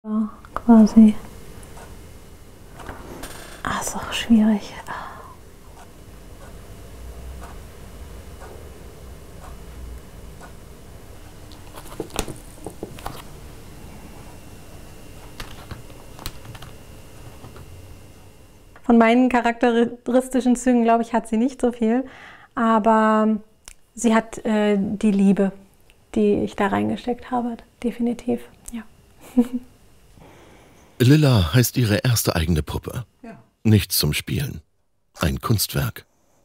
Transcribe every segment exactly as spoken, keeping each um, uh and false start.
Ja, quasi. Ah, ist auch schwierig. Von meinen charakteristischen Zügen, glaube ich, hat sie nicht so viel, aber sie hat äh, die Liebe, die ich da reingesteckt habe, definitiv, ja. Lilla heißt ihre erste eigene Puppe. Ja. Nichts zum Spielen. Ein Kunstwerk.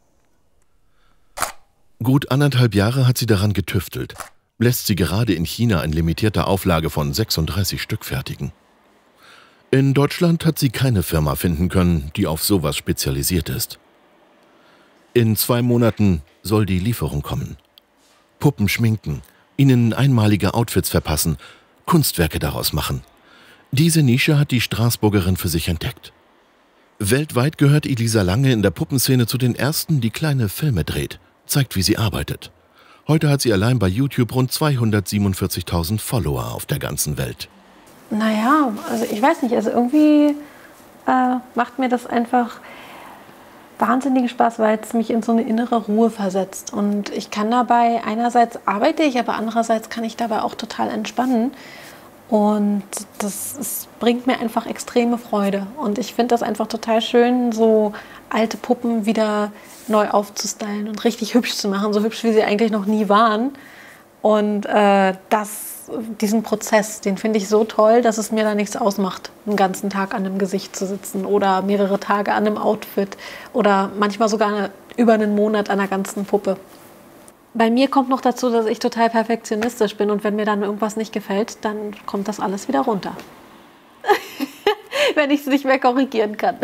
Gut anderthalb Jahre hat sie daran getüftelt. Lässt sie gerade in China in limitierter Auflage von sechsunddreißig Stück fertigen. In Deutschland hat sie keine Firma finden können, die auf sowas spezialisiert ist. In zwei Monaten soll die Lieferung kommen. Puppen schminken, ihnen einmalige Outfits verpassen, Kunstwerke daraus machen. Diese Nische hat die Straßburgerin für sich entdeckt. Weltweit gehört Elisa Lange in der Puppenszene zu den ersten, die kleine Filme dreht, zeigt, wie sie arbeitet. Heute hat sie allein bei YouTube rund zweihundertsiebenundvierzigtausend Follower auf der ganzen Welt. Naja, also ich weiß nicht, also irgendwie äh, macht mir das einfach wahnsinnigen Spaß, weil es mich in so eine innere Ruhe versetzt. Und ich kann dabei, einerseits arbeite ich, aber andererseits kann ich dabei auch total entspannen. Und das ist, bringt mir einfach extreme Freude. Und ich finde das einfach total schön, so alte Puppen wieder neu aufzustylen und richtig hübsch zu machen, so hübsch, wie sie eigentlich noch nie waren. Und äh, das, diesen Prozess, den finde ich so toll, dass es mir da nichts ausmacht, einen ganzen Tag an einem Gesicht zu sitzen oder mehrere Tage an einem Outfit oder manchmal sogar über einen Monat an einer ganzen Puppe. Bei mir kommt noch dazu, dass ich total perfektionistisch bin und wenn mir dann irgendwas nicht gefällt, dann kommt das alles wieder runter. Wenn ich es nicht mehr korrigieren kann.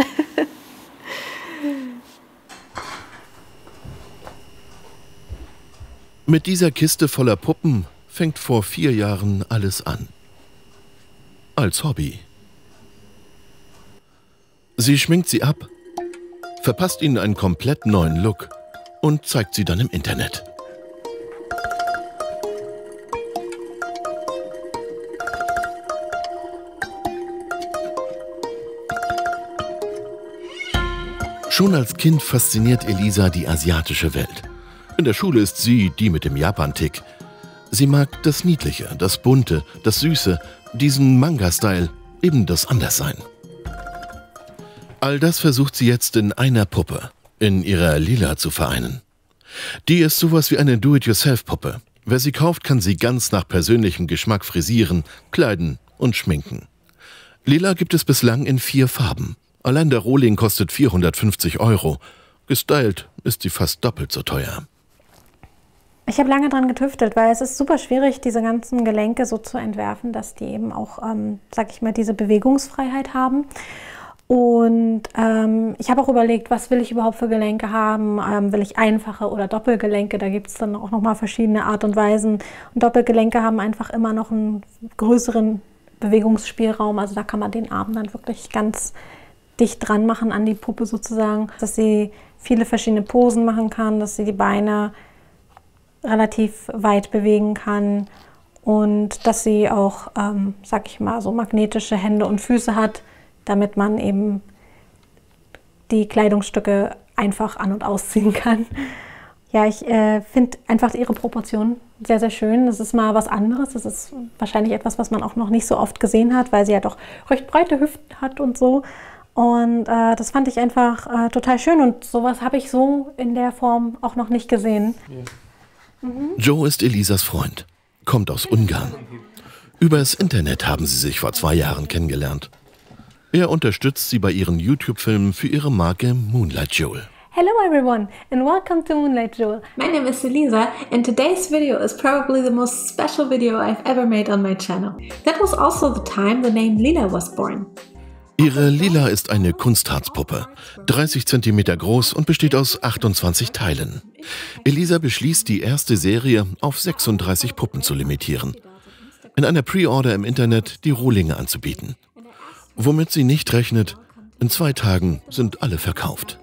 Mit dieser Kiste voller Puppen fängt vor vier Jahren alles an. Als Hobby. Sie schminkt sie ab, verpasst ihnen einen komplett neuen Look und zeigt sie dann im Internet. Schon als Kind fasziniert Elisa die asiatische Welt. In der Schule ist sie die mit dem Japan-Tick. Sie mag das Niedliche, das Bunte, das Süße, diesen Manga-Style, eben das Anderssein. All das versucht sie jetzt in einer Puppe, in ihrer Lila zu vereinen. Die ist sowas wie eine Do-it-yourself-Puppe. Wer sie kauft, kann sie ganz nach persönlichem Geschmack frisieren, kleiden und schminken. Lila gibt es bislang in vier Farben. Allein der Rohling kostet vierhundertfünfzig Euro. Gestylt ist sie fast doppelt so teuer. Ich habe lange dran getüftelt, weil es ist super schwierig, diese ganzen Gelenke so zu entwerfen, dass die eben auch, ähm, sag ich mal, diese Bewegungsfreiheit haben. Und ähm, ich habe auch überlegt, was will ich überhaupt für Gelenke haben? Ähm, will ich einfache oder Doppelgelenke? Da gibt es dann auch nochmal verschiedene Art und Weisen. Und Doppelgelenke haben einfach immer noch einen größeren Bewegungsspielraum. Also da kann man den Arm dann wirklich ganz dicht dran machen an die Puppe sozusagen, dass sie viele verschiedene Posen machen kann, dass sie die Beine relativ weit bewegen kann und dass sie auch, ähm, sag ich mal, so magnetische Hände und Füße hat, damit man eben die Kleidungsstücke einfach an- und ausziehen kann. Ja, ich äh, finde einfach ihre Proportionen sehr, sehr schön. Das ist mal was anderes. Das ist wahrscheinlich etwas, was man auch noch nicht so oft gesehen hat, weil sie ja doch recht breite Hüften hat und so. Und äh, das fand ich einfach äh, total schön und sowas habe ich so in der Form auch noch nicht gesehen. Ja. Mhm. Joe ist Elisas Freund, kommt aus Ungarn. Übers Internet haben sie sich vor zwei Jahren kennengelernt. Er unterstützt sie bei ihren YouTube-Filmen für ihre Marke Moonlight Jewel. Hello everyone and welcome to Moonlight Jewel. My name is Elisa and today's video is probably the most special video I've ever made on my channel. That was also the time the name Lila was born. Ihre Lila ist eine Kunstharzpuppe, dreißig Zentimeter groß und besteht aus achtundzwanzig Teilen. Elisa beschließt, die erste Serie auf sechsunddreißig Puppen zu limitieren. In einer Pre-Order im Internet die Rohlinge anzubieten. Womit sie nicht rechnet, in zwei Tagen sind alle verkauft.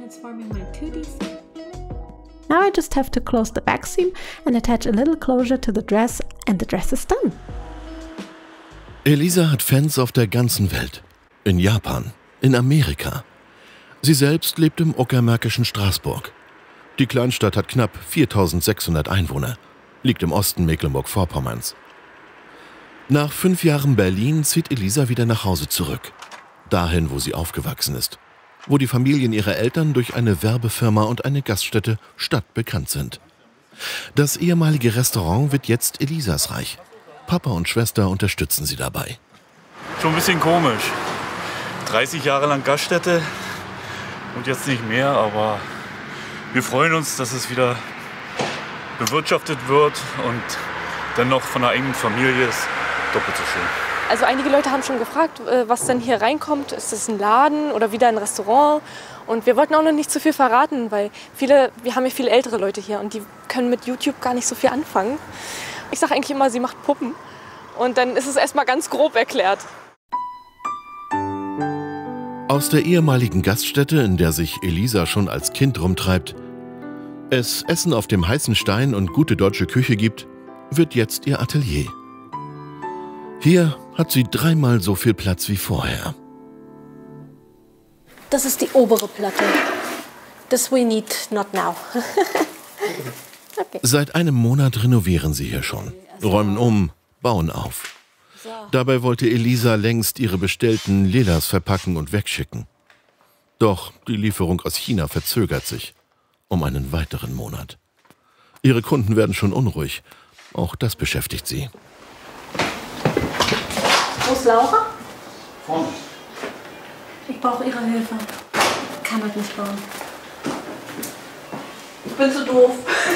Now I just have to close the back seam and attach a little closure to the dress and the dress is done. Elisa hat Fans auf der ganzen Welt. In Japan, in Amerika. Sie selbst lebt im uckermärkischen Straßburg. Die Kleinstadt hat knapp viertausendsechshundert Einwohner, liegt im Osten Mecklenburg-Vorpommerns. Nach fünf Jahren Berlin zieht Elisa wieder nach Hause zurück. Dahin, wo sie aufgewachsen ist. Wo die Familien ihrer Eltern durch eine Werbefirma und eine Gaststätte stadtbekannt sind. Das ehemalige Restaurant wird jetzt Elisas Reich. Papa und Schwester unterstützen sie dabei. Schon ein bisschen komisch. dreißig Jahre lang Gaststätte und jetzt nicht mehr, aber wir freuen uns, dass es wieder bewirtschaftet wird und dann noch von einer engen Familie ist. Doppelt so schön. Also einige Leute haben schon gefragt, was denn hier reinkommt. Ist das ein Laden oder wieder ein Restaurant? Und wir wollten auch noch nicht zu viel verraten, weil viele, wir haben ja viele ältere Leute hier und die können mit YouTube gar nicht so viel anfangen. Ich sage eigentlich immer, sie macht Puppen. Und dann ist es erstmal ganz grob erklärt. Aus der ehemaligen Gaststätte, in der sich Elisa schon als Kind rumtreibt, es Essen auf dem heißen Stein und gute deutsche Küche gibt, wird jetzt ihr Atelier. Hier hat sie dreimal so viel Platz wie vorher. Das ist die obere Platte. This we need not now. Okay. Seit einem Monat renovieren sie hier schon. Räumen um, bauen auf. Dabei wollte Elisa längst ihre bestellten Lelas verpacken und wegschicken. Doch die Lieferung aus China verzögert sich um einen weiteren Monat. Ihre Kunden werden schon unruhig. Auch das beschäftigt sie. Wo ist Laura? Vorne. Ich brauche Ihre Hilfe. Ich kann das nicht bauen. Ich bin so doof.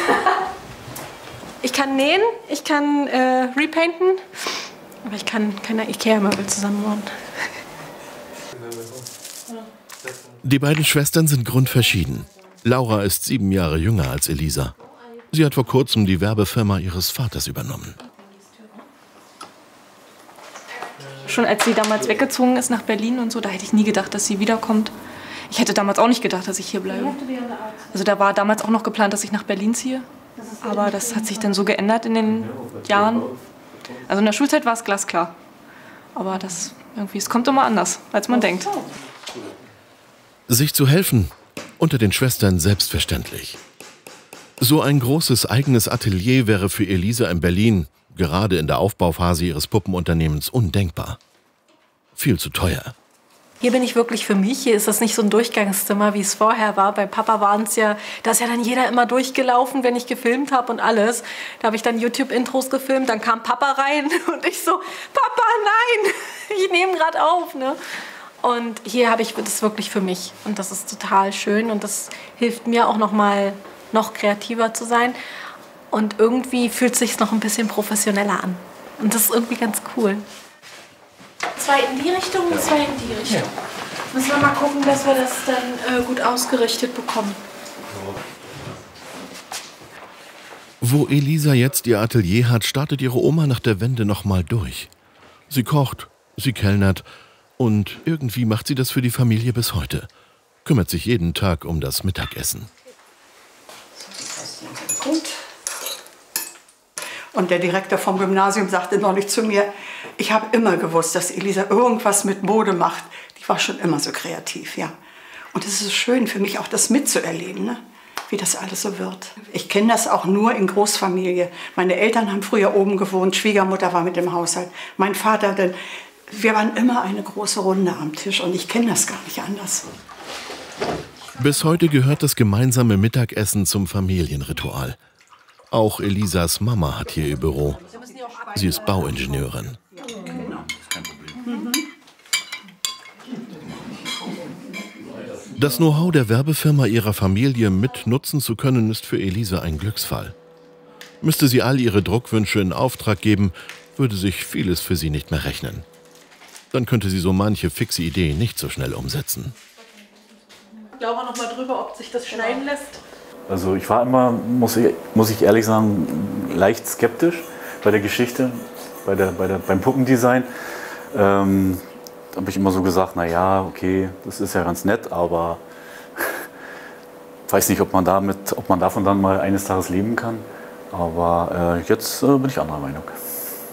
Ich kann nähen, ich kann äh, repainten, aber ich kann keine Ikea-Möbel zusammenbauen. Die beiden Schwestern sind grundverschieden. Laura ist sieben Jahre jünger als Elisa. Sie hat vor kurzem die Werbefirma ihres Vaters übernommen. Schon als sie damals weggezogen ist nach Berlin und so, da hätte ich nie gedacht, dass sie wiederkommt. Ich hätte damals auch nicht gedacht, dass ich hier bleibe. Also da war damals auch noch geplant, dass ich nach Berlin ziehe. Aber das hat sich dann so geändert in den Jahren. Also in der Schulzeit war es glasklar. Aber das irgendwie, es kommt immer anders, als man denkt. Sich zu helfen, unter den Schwestern selbstverständlich. So ein großes eigenes Atelier wäre für Elisa in Berlin, gerade in der Aufbauphase ihres Puppenunternehmens, undenkbar. Viel zu teuer. Hier bin ich wirklich für mich. Hier ist das nicht so ein Durchgangszimmer, wie es vorher war. Bei Papa waren es ja, da ist ja dann jeder immer durchgelaufen, wenn ich gefilmt habe und alles. Da habe ich dann YouTube-Intros gefilmt, dann kam Papa rein und ich so, Papa, nein, ich nehme gerade auf. Ne? Und hier habe ich das wirklich für mich. Und das ist total schön und das hilft mir auch noch mal, noch kreativer zu sein. Und irgendwie fühlt es sich noch ein bisschen professioneller an. Und das ist irgendwie ganz cool. Zwei in die Richtung und zwei in die Richtung. Ja. Müssen wir mal gucken, dass wir das dann äh, gut ausgerichtet bekommen. Wo Elisa jetzt ihr Atelier hat, startet ihre Oma nach der Wende noch mal durch. Sie kocht, sie kellnert und irgendwie macht sie das für die Familie bis heute. Kümmert sich jeden Tag um das Mittagessen. Gut. Und der Direktor vom Gymnasium sagte neulich zu mir, ich habe immer gewusst, dass Elisa irgendwas mit Mode macht. Die war schon immer so kreativ, ja. Und es ist schön für mich auch, das mitzuerleben, ne? Wie das alles so wird. Ich kenne das auch nur in Großfamilie. Meine Eltern haben früher oben gewohnt, Schwiegermutter war mit im Haushalt. Mein Vater, denn wir waren immer eine große Runde am Tisch und ich kenne das gar nicht anders. Bis heute gehört das gemeinsame Mittagessen zum Familienritual. Auch Elisas Mama hat hier ihr Büro. Sie ist Bauingenieurin. Das Know-how der Werbefirma ihrer Familie mit nutzen zu können, ist für Elisa ein Glücksfall. Müsste sie all ihre Druckwünsche in Auftrag geben, würde sich vieles für sie nicht mehr rechnen. Dann könnte sie so manche fixe Idee nicht so schnell umsetzen. Laura noch mal drüber, ob sich das schneiden lässt. Also ich war immer, muss ich, muss ich ehrlich sagen, leicht skeptisch bei der Geschichte, bei der, bei der, beim Puppendesign. Ähm, da habe ich immer so gesagt, naja, okay, das ist ja ganz nett, aber ich weiß nicht, ob man, damit, ob man davon dann mal eines Tages leben kann. Aber äh, jetzt äh, bin ich anderer Meinung.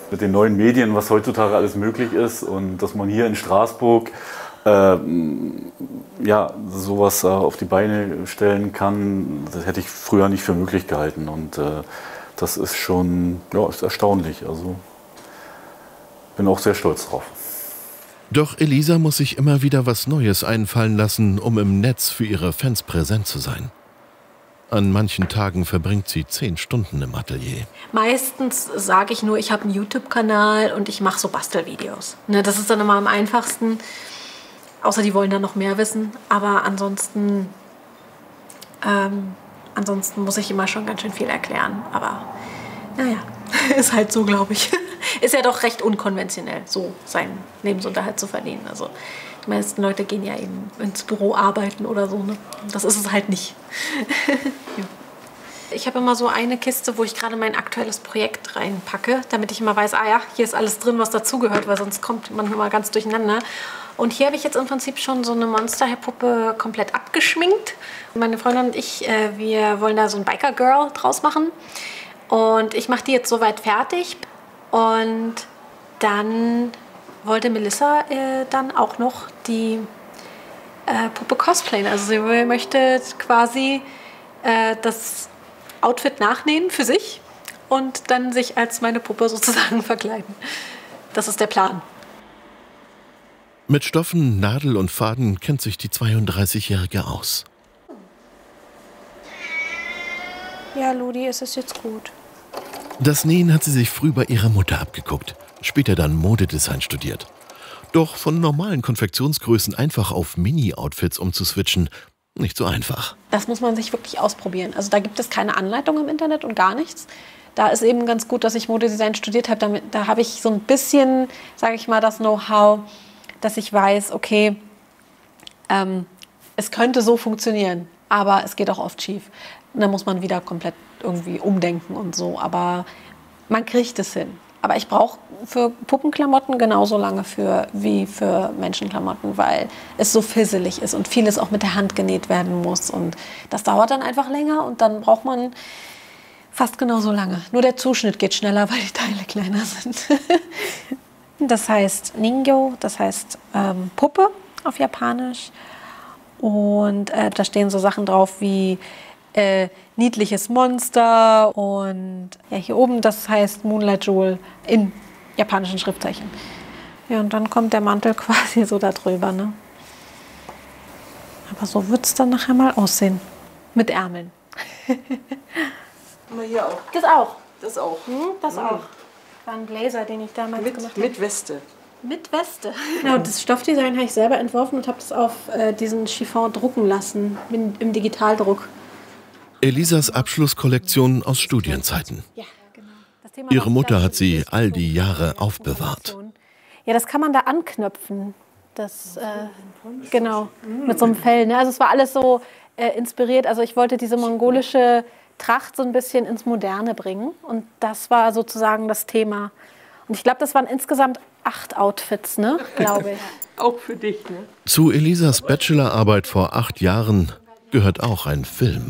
Mit den neuen Medien, was heutzutage alles möglich ist und dass man hier in Straßburg äh, ja, sowas äh, auf die Beine stellen kann, das hätte ich früher nicht für möglich gehalten. Und äh, das ist schon ja, ist erstaunlich. Also bin auch sehr stolz drauf. Doch Elisa muss sich immer wieder was Neues einfallen lassen, um im Netz für ihre Fans präsent zu sein. An manchen Tagen verbringt sie zehn Stunden im Atelier. Meistens sage ich nur, ich habe einen YouTube-Kanal und ich mache so Bastelvideos. Ne, das ist dann immer am einfachsten. Außer die wollen dann noch mehr wissen. Aber ansonsten, ähm, ansonsten muss ich immer schon ganz schön viel erklären. Aber naja, ist halt so, glaube ich. Ist ja doch recht unkonventionell, so seinen Lebensunterhalt zu verdienen. Also die meisten Leute gehen ja eben ins Büro arbeiten oder so. Ne? Das ist es halt nicht. Ja. Ich habe immer so eine Kiste, wo ich gerade mein aktuelles Projekt reinpacke, damit ich immer weiß, ah ja, hier ist alles drin, was dazugehört, weil sonst kommt man immer ganz durcheinander. Und hier habe ich jetzt im Prinzip schon so eine Monster-Puppe komplett abgeschminkt. Meine Freundin und ich, äh, wir wollen da so ein Biker-Girl draus machen. Und ich mache die jetzt soweit fertig. Und dann wollte Melissa äh, dann auch noch die äh, Puppe cosplayen. Also sie möchte quasi äh, das Outfit nachnähen für sich und dann sich als meine Puppe sozusagen verkleiden. Das ist der Plan. Mit Stoffen, Nadel und Faden kennt sich die zweiunddreißigjährige aus. Ja, Ludi, es ist jetzt gut. Das Nähen hat sie sich früh bei ihrer Mutter abgeguckt, später dann Modedesign studiert. Doch von normalen Konfektionsgrößen einfach auf Mini-Outfits umzuswitchen, nicht so einfach. Das muss man sich wirklich ausprobieren. Also da gibt es keine Anleitung im Internet und gar nichts. Da ist eben ganz gut, dass ich Modedesign studiert habe. Damit, da habe ich so ein bisschen, sage ich mal, das Know-how, dass ich weiß, okay, ähm, es könnte so funktionieren, aber es geht auch oft schief. Und dann muss man wieder komplett irgendwie umdenken und so. Aber man kriegt es hin. Aber ich brauche für Puppenklamotten genauso lange für, wie für Menschenklamotten, weil es so fisselig ist und vieles auch mit der Hand genäht werden muss. Und das dauert dann einfach länger und dann braucht man fast genauso lange. Nur der Zuschnitt geht schneller, weil die Teile kleiner sind. Das heißt Ningyo, das heißt ähm, Puppe auf Japanisch. Und äh, da stehen so Sachen drauf wie äh, niedliches Monster und ja, hier oben, das heißt Moonlight Jewel in japanischen Schriftzeichen. Ja, und dann kommt der Mantel quasi so da drüber, ne? Aber so wird es dann nachher mal aussehen. Mit Ärmeln. Mal hier auch. Das auch. Das auch. Hm, das auch. War ein Blazer, den ich damals mit, gemacht habe. mit Weste. Mit Weste. Genau, das Stoffdesign habe ich selber entworfen und habe das auf äh, diesen Chiffon drucken lassen, im, im Digitaldruck. Elisas Abschlusskollektion aus Studienzeiten. Ja, genau. Das Thema Ihre Mutter hat sie all die Jahre aufbewahrt. Ja, das kann man da anknöpfen. Das, äh, genau, mit so einem Fell. Ne? Also es war alles so äh, inspiriert. Also ich wollte diese mongolische Tracht so ein bisschen ins Moderne bringen. Und das war sozusagen das Thema. Und ich glaube, das waren insgesamt acht Outfits, ne? Glaube ich. Auch für dich, ne? Zu Elisas Bachelorarbeit vor acht Jahren gehört auch ein Film.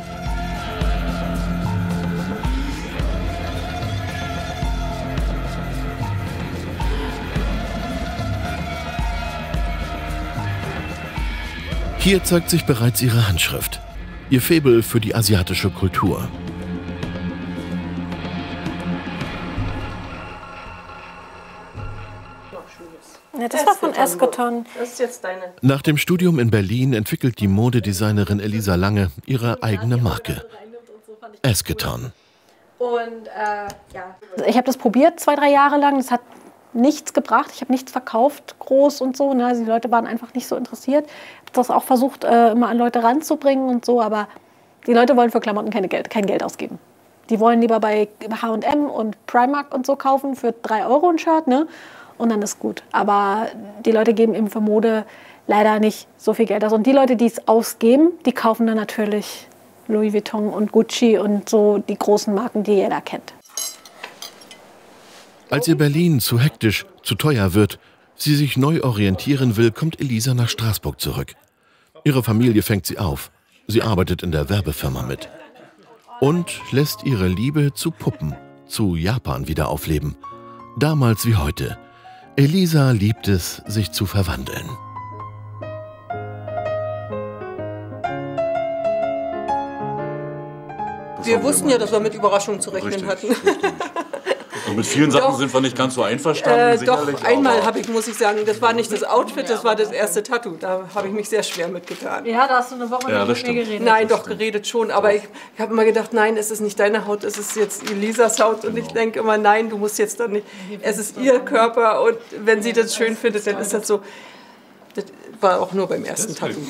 Hier zeigt sich bereits ihre Handschrift, ihr Faible für die asiatische Kultur. Ja, das war von Eschaton. Das ist jetzt deine. Nach dem Studium in Berlin entwickelt die Modedesignerin Elisa Lange ihre eigene Marke. Eschaton. Und äh, ja. Ich habe das probiert zwei, drei Jahre lang. Das hat nichts gebracht. Ich habe nichts verkauft, groß und so. Ne? Also die Leute waren einfach nicht so interessiert. Ich habe das auch versucht, äh, immer an Leute ranzubringen und so. Aber die Leute wollen für Klamotten keine Geld, kein Geld ausgeben. Die wollen lieber bei H und M und Primark und so kaufen für drei Euro ein Shirt, ne? Und dann ist gut. Aber die Leute geben eben für Mode leider nicht so viel Geld aus. Und die Leute, die es ausgeben, die kaufen dann natürlich Louis Vuitton und Gucci und so die großen Marken, die jeder kennt. Als ihr Berlin zu hektisch, zu teuer wird, sie sich neu orientieren will, kommt Elisa nach Straßburg zurück. Ihre Familie fängt sie auf. Sie arbeitet in der Werbefirma mit. Und lässt ihre Liebe zu Puppen, zu Japan wieder aufleben. Damals wie heute. Elisa liebt es, sich zu verwandeln. Wir wussten ja, dass wir mit Überraschungen zu rechnen Richtig, hatten. richtig. Und mit vielen Sachen Doch. sind wir nicht ganz so einverstanden. Äh, sicherlich, doch, einmal aber- habe ich, muss ich sagen, das war nicht das Outfit, das war das erste Tattoo. Da habe ich mich sehr schwer mitgetan. Ja, da hast du eine Woche Ja, nicht das mit mir stimmt. geredet. Nein, doch, geredet schon. Aber ich, ich habe immer gedacht, nein, es ist nicht deine Haut, es ist jetzt Elisas Haut. Und ich denke immer, nein, du musst jetzt dann nicht. Es ist ihr Körper und wenn sie das schön findet, dann ist das so. Das war auch nur beim ersten Tattoo.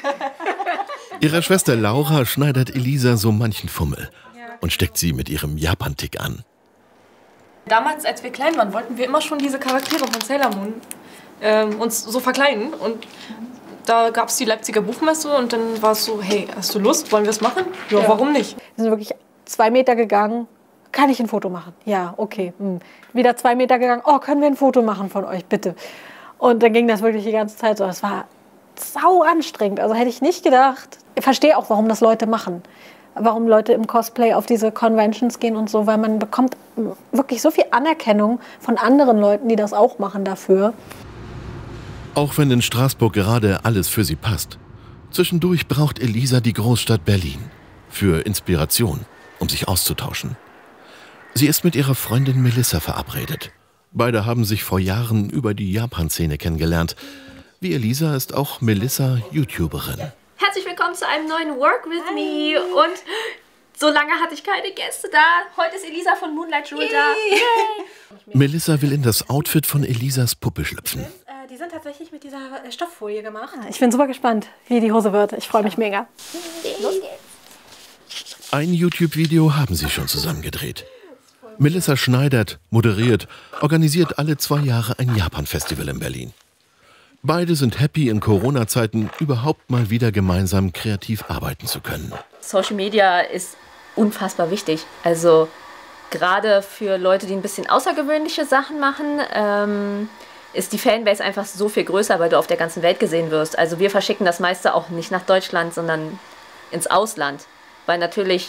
Ihrer Schwester Laura schneidet Elisa so manchen Fummel und steckt sie mit ihrem Japan-Tick an. Damals, als wir klein waren, wollten wir immer schon diese Charaktere von Sailor Moon ähm, uns so verkleiden. Und da gab es die Leipziger Buchmesse und dann war es so, hey, hast du Lust, wollen wir es machen? Ja, ja, warum nicht? Wir sind wirklich zwei Meter gegangen. Kann ich ein Foto machen? Ja, okay. Hm. Wieder zwei Meter gegangen. Oh, können wir ein Foto machen von euch, bitte? Und dann ging das wirklich die ganze Zeit so. Es war sau anstrengend. Also hätte ich nicht gedacht. Ich verstehe auch, warum das Leute machen. Warum Leute im Cosplay auf diese Conventions gehen und so, weil man bekommt wirklich so viel Anerkennung von anderen Leuten, die das auch machen dafür. Auch wenn in Straßburg gerade alles für sie passt. Zwischendurch braucht Elisa die Großstadt Berlin für Inspiration, um sich auszutauschen. Sie ist mit ihrer Freundin Melissa verabredet. Beide haben sich vor Jahren über die Japan-Szene kennengelernt. Wie Elisa ist auch Melissa YouTuberin. Herzlich willkommen zu einem neuen Work with Me und so lange hatte ich keine Gäste da. Heute ist Elisa von Moonlight Jewel da. Melissa will in das Outfit von Elisas Puppe schlüpfen. Die sind tatsächlich mit dieser Stofffolie gemacht. Ich bin super gespannt, wie die Hose wird. Ich freue mich mega. Los geht's. Ein YouTube-Video haben sie schon zusammen gedreht. Melissa schneidet, moderiert, organisiert alle zwei Jahre ein Japan-Festival in Berlin. Beide sind happy, in Corona-Zeiten überhaupt mal wieder gemeinsam kreativ arbeiten zu können. Social Media ist unfassbar wichtig. Also gerade für Leute, die ein bisschen außergewöhnliche Sachen machen, ähm, ist die Fanbase einfach so viel größer, weil du auf der ganzen Welt gesehen wirst. Also wir verschicken das meiste auch nicht nach Deutschland, sondern ins Ausland. Weil natürlich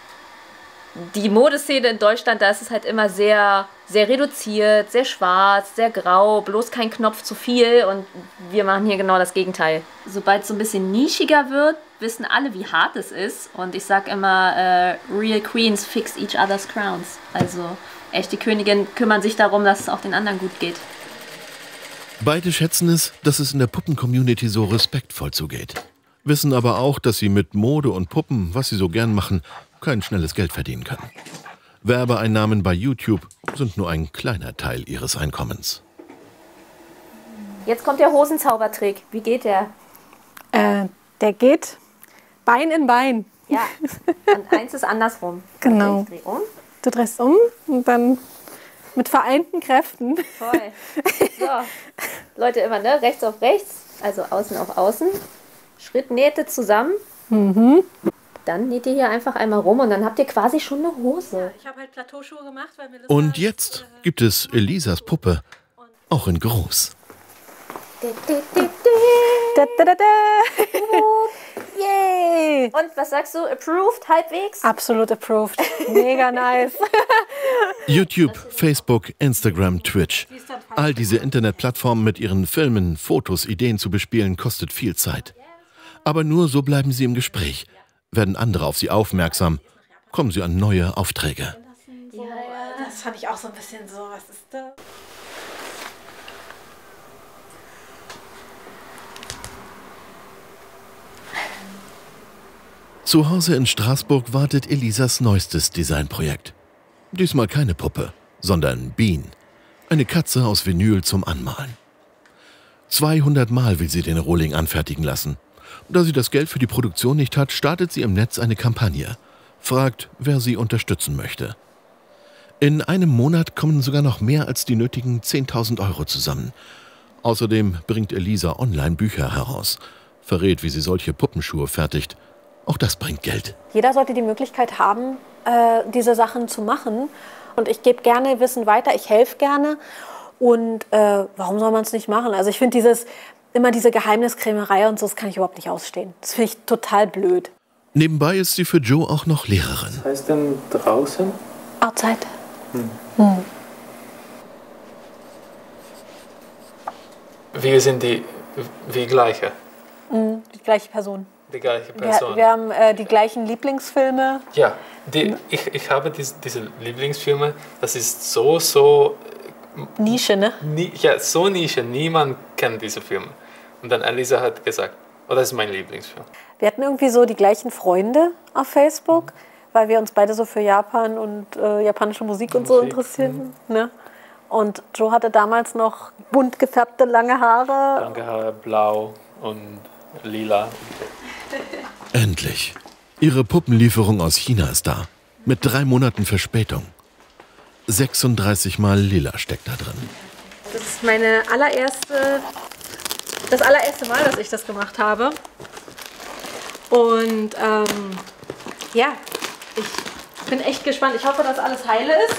die Modeszene in Deutschland, da ist es halt immer sehr, sehr reduziert, sehr schwarz, sehr grau, bloß kein Knopf zu viel und wir machen hier genau das Gegenteil. Sobald es so ein bisschen nischiger wird, wissen alle, wie hart es ist und ich sag immer, äh, real queens fix each other's crowns. Also echte Königinnen kümmern sich darum, dass es auch den anderen gut geht. Beide schätzen es, dass es in der Puppen-Community so respektvoll zugeht. Wissen aber auch, dass sie mit Mode und Puppen, was sie so gern machen, kein schnelles Geld verdienen können. Werbeeinnahmen bei YouTube sind nur ein kleiner Teil ihres Einkommens. Jetzt kommt der Hosenzaubertrick. Wie geht der? Äh, der geht Bein in Bein. Ja, und eins ist andersrum. Genau. Ich dreh um. Du drehst um und dann mit vereinten Kräften. Toll. So, Leute, immer, ne? Rechts auf rechts, also außen auf außen. Schrittnähte zusammen. Mhm. Dann näht ihr hier einfach einmal rum und dann habt ihr quasi schon eine Hose. Ich habe halt Plateauschuhe gemacht, weil Melissa... Und jetzt gibt es Elisas Puppe auch in groß. Da, da, da, da. Yay! Und was sagst du? Approved halbwegs? Absolut approved. Mega nice. YouTube, Facebook, Instagram, Twitch. All diese Internetplattformen mit ihren Filmen, Fotos, Ideen zu bespielen, kostet viel Zeit. Aber nur so bleiben sie im Gespräch. Werden andere auf sie aufmerksam, kommen sie an neue Aufträge. Ja, ja, das fand ich auch so ein bisschen so, was ist da? Zu Hause in Straßburg wartet Elisas neuestes Designprojekt. Diesmal keine Puppe, sondern Bean. Eine Katze aus Vinyl zum Anmalen. zweihundert Mal will sie den Rohling anfertigen lassen. Da sie das Geld für die Produktion nicht hat, startet sie im Netz eine Kampagne. Fragt, wer sie unterstützen möchte. In einem Monat kommen sogar noch mehr als die nötigen zehntausend Euro zusammen. Außerdem bringt Elisa Online-Bücher heraus. Verrät, wie sie solche Puppenschuhe fertigt. Auch das bringt Geld. Jeder sollte die Möglichkeit haben, äh, diese Sachen zu machen. Und ich gebe gerne Wissen weiter, ich helfe gerne. Und äh, warum soll man es nicht machen? Also ich finde dieses, immer diese Geheimniskrämerei und so, das kann ich überhaupt nicht ausstehen. Das finde ich total blöd. Nebenbei ist sie für Joe auch noch Lehrerin. Was heißt denn draußen? Outside. Hm. Hm. wir sind die, wie gleiche. Mhm, die gleiche Person. Die gleiche Person. Wir, wir haben äh, die gleichen Lieblingsfilme. Ja, die, ich, ich habe diese, diese Lieblingsfilme, das ist so, so... Nische, ne? Nie, ja, so Nische, niemand kennt diese Filme. Und dann Elisa hat gesagt, oh, das ist mein Lieblingsfilm. Wir hatten irgendwie so die gleichen Freunde auf Facebook, weil wir uns beide so für Japan und äh, japanische Musik und Musik, so interessieren. Mhm. Ne? Und Joe hatte damals noch bunt gefärbte lange Haare. Lange Haare, blau und lila. Endlich. Ihre Puppenlieferung aus China ist da. Mit drei Monaten Verspätung. sechsunddreißig Mal lila steckt da drin. Das ist meine allererste, das allererste Mal, dass ich das gemacht habe. Und ähm, ja, ich bin echt gespannt. Ich hoffe, dass alles heile ist.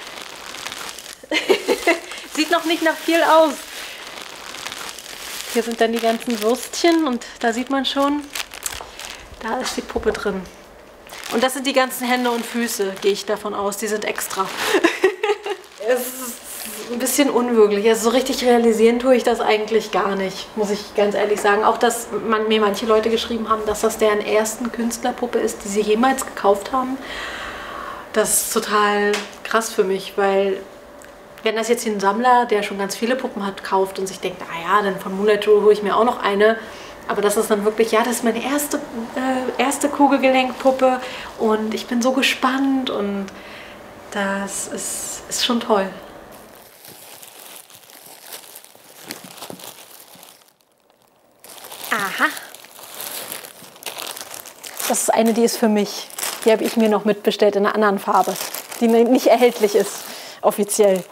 Sieht noch nicht nach viel aus. Hier sind dann die ganzen Würstchen und da sieht man schon, da ist die Puppe drin. Und das sind die ganzen Hände und Füße, gehe ich davon aus. Die sind extra. Es ist ein bisschen unwirklich. Also so richtig realisieren tue ich das eigentlich gar nicht, muss ich ganz ehrlich sagen. Auch, dass man, mir manche Leute geschrieben haben, dass das deren ersten Künstlerpuppe ist, die sie jemals gekauft haben. Das ist total krass für mich, weil wenn das jetzt hier ein Sammler, der schon ganz viele Puppen hat, kauft und sich denkt, naja, dann von Moonlight Joe hole ich mir auch noch eine. Aber das ist dann wirklich, ja, das ist meine erste, äh, erste Kugelgelenkpuppe und ich bin so gespannt und das ist, ist schon toll. Aha. Das ist eine, die ist für mich. Die habe ich mir noch mitbestellt in einer anderen Farbe, die nicht erhältlich ist, offiziell.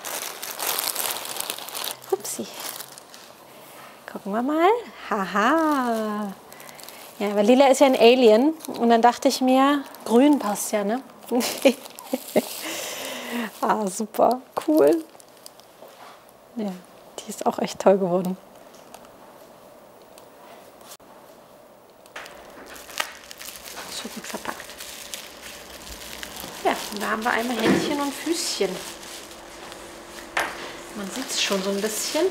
Upsi. Gucken wir mal. Haha. Ja, weil lila ist ja ein Alien. Und dann dachte ich mir, grün passt ja, ne? Ah, super. Cool. Ja, die ist auch echt toll geworden. So gut verpackt. Ja, und da haben wir einmal Händchen und Füßchen. Man sieht es schon so ein bisschen.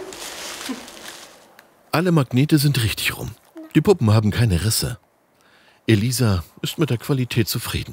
Alle Magnete sind richtig rum. Die Puppen haben keine Risse. Elisa ist mit der Qualität zufrieden.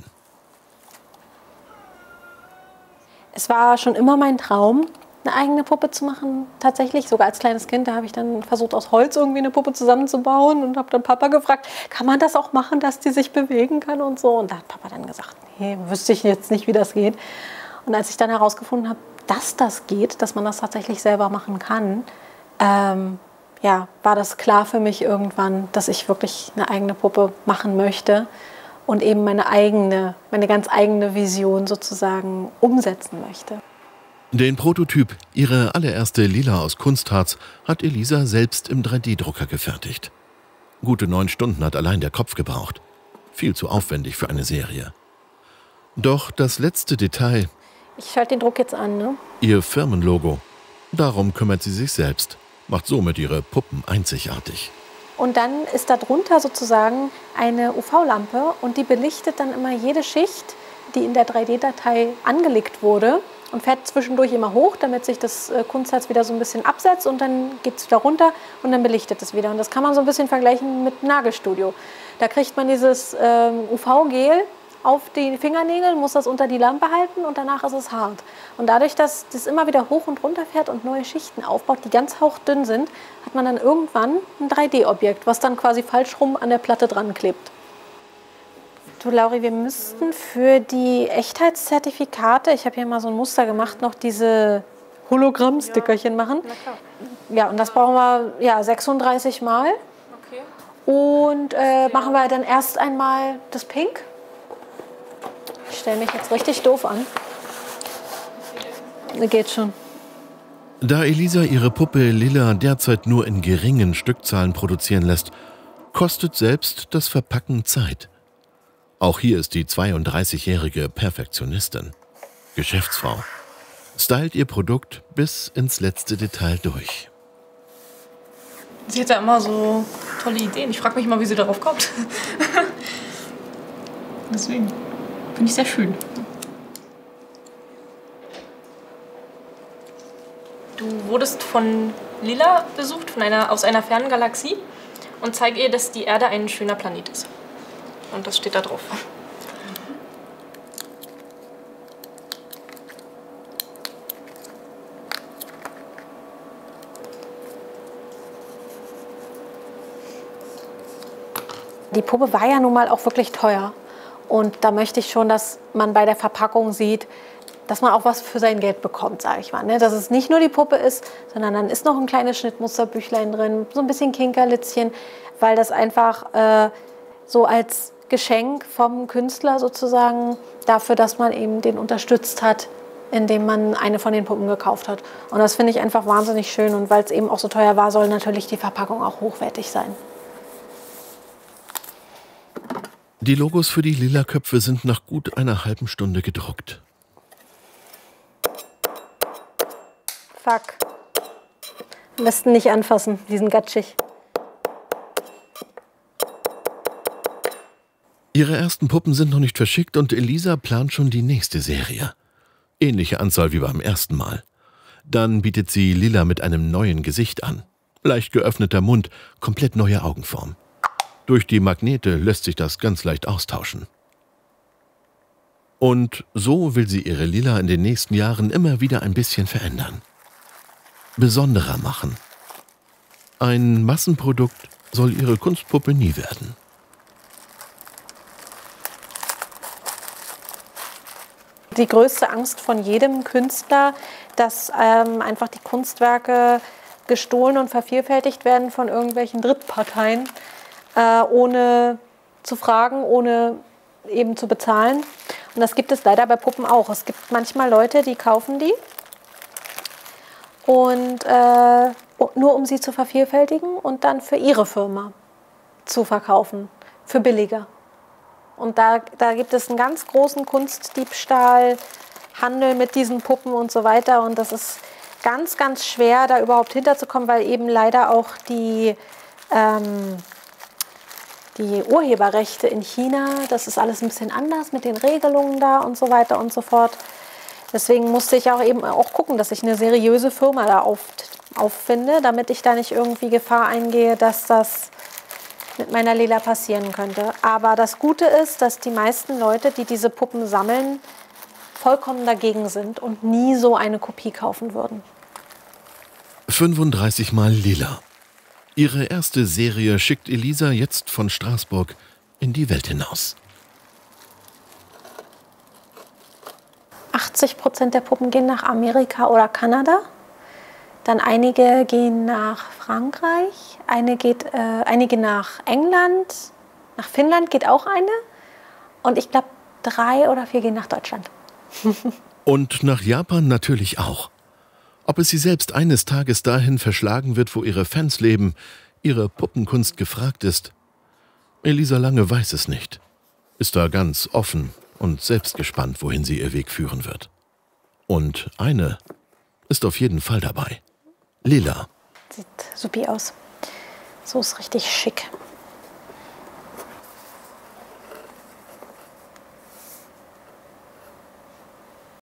Es war schon immer mein Traum, eine eigene Puppe zu machen. Tatsächlich, sogar als kleines Kind, da habe ich dann versucht, aus Holz irgendwie eine Puppe zusammenzubauen und habe dann Papa gefragt, kann man das auch machen, dass die sich bewegen kann und so. Und da hat Papa dann gesagt, nee, wüsste ich jetzt nicht, wie das geht. Und als ich dann herausgefunden habe, dass das geht, dass man das tatsächlich selber machen kann, ähm, ja, war das klar für mich irgendwann, dass ich wirklich eine eigene Puppe machen möchte und eben meine eigene, meine ganz eigene Vision sozusagen umsetzen möchte. Den Prototyp, ihre allererste Lila aus Kunstharz, hat Elisa selbst im drei D Drucker gefertigt. Gute neun Stunden hat allein der Kopf gebraucht. Viel zu aufwendig für eine Serie. Doch das letzte Detail... Ich schalte den Druck jetzt an, ne? Ihr Firmenlogo. Darum kümmert sie sich selbst, macht somit ihre Puppen einzigartig. Und dann ist darunter sozusagen eine U V-Lampe und die belichtet dann immer jede Schicht, die in der drei D Datei angelegt wurde und fährt zwischendurch immer hoch, damit sich das Kunstharz wieder so ein bisschen absetzt und dann geht es wieder runter und dann belichtet es wieder. Und das kann man so ein bisschen vergleichen mit Nagelstudio. Da kriegt man dieses ähm, U V-Gel auf die Fingernägel, muss das unter die Lampe halten und danach ist es hart. Und dadurch, dass das immer wieder hoch und runter fährt und neue Schichten aufbaut, die ganz hauchdünn sind, hat man dann irgendwann ein drei D Objekt, was dann quasi falsch rum an der Platte dran klebt. Du, Lauri, wir müssten für die Echtheitszertifikate, ich habe hier mal so ein Muster gemacht, noch diese Hologramm-Stickerchen machen. Ja, und das brauchen wir ja, sechsunddreißig Mal. Okay. Und äh, machen wir dann erst einmal das Pink. Ich stelle mich jetzt richtig doof an. Geht schon. Da Elisa ihre Puppe Lila derzeit nur in geringen Stückzahlen produzieren lässt, kostet selbst das Verpacken Zeit. Auch hier ist die zweiunddreißigjährige Perfektionistin, Geschäftsfrau, stylt ihr Produkt bis ins letzte Detail durch. Sie hat ja immer so tolle Ideen. Ich frage mich mal, wie sie darauf kommt. Deswegen finde ich sehr schön. Du wurdest von Lila besucht von einer, aus einer fernen Galaxie und zeige ihr, dass die Erde ein schöner Planet ist. Und das steht da drauf. Die Puppe war ja nun mal auch wirklich teuer. Und da möchte ich schon, dass man bei der Verpackung sieht, dass man auch was für sein Geld bekommt, sage ich mal. Ne? Dass es nicht nur die Puppe ist, sondern dann ist noch ein kleines Schnittmusterbüchlein drin, so ein bisschen Kinkerlitzchen, weil das einfach äh, so als Geschenk vom Künstler sozusagen dafür, dass man eben den unterstützt hat, indem man eine von den Puppen gekauft hat. Und das finde ich einfach wahnsinnig schön. Und weil es eben auch so teuer war, soll natürlich die Verpackung auch hochwertig sein. Die Logos für die lila Köpfe sind nach gut einer halben Stunde gedruckt. Fuck. Am besten nicht anfassen, die sind gatschig. Ihre ersten Puppen sind noch nicht verschickt und Elisa plant schon die nächste Serie. Ähnliche Anzahl wie beim ersten Mal. Dann bietet sie Lila mit einem neuen Gesicht an. Leicht geöffneter Mund, komplett neue Augenform. Durch die Magnete lässt sich das ganz leicht austauschen. Und so will sie ihre Lila in den nächsten Jahren immer wieder ein bisschen verändern. Besonderer machen. Ein Massenprodukt soll ihre Kunstpuppe nie werden. Die größte Angst von jedem Künstler, dass ähm, einfach die Kunstwerke gestohlen und vervielfältigt werden von irgendwelchen Drittparteien, äh, ohne zu fragen, ohne eben zu bezahlen. Und das gibt es leider bei Puppen auch. Es gibt manchmal Leute, die kaufen die und äh, nur um sie zu vervielfältigen und dann für ihre Firma zu verkaufen, für billiger. Und da, da gibt es einen ganz großen Kunstdiebstahl, Handel mit diesen Puppen und so weiter. Und das ist ganz, ganz schwer, da überhaupt hinterzukommen, weil eben leider auch die, ähm, die Urheberrechte in China, das ist alles ein bisschen anders mit den Regelungen da und so weiter und so fort. Deswegen musste ich auch eben auch gucken, dass ich eine seriöse Firma da auf, auffinde, damit ich da nicht irgendwie Gefahr eingehe, dass das mit meiner Lila passieren könnte. Aber das Gute ist, dass die meisten Leute, die diese Puppen sammeln, vollkommen dagegen sind und nie so eine Kopie kaufen würden. fünfunddreißig Mal Lila. Ihre erste Serie schickt Elisa jetzt von Straßburg in die Welt hinaus. achtzig Prozent der Puppen gehen nach Amerika oder Kanada. Dann einige gehen nach Frankreich, eine geht, äh, einige nach England, nach Finnland geht auch eine. Und ich glaube, drei oder vier gehen nach Deutschland. Und nach Japan natürlich auch. Ob es sie selbst eines Tages dahin verschlagen wird, wo ihre Fans leben, ihre Puppenkunst gefragt ist. Elisa Lange weiß es nicht. Ist da ganz offen und selbst gespannt, wohin sie ihr Weg führen wird. Und eine ist auf jeden Fall dabei. Lila. Sieht supi aus. So ist richtig schick.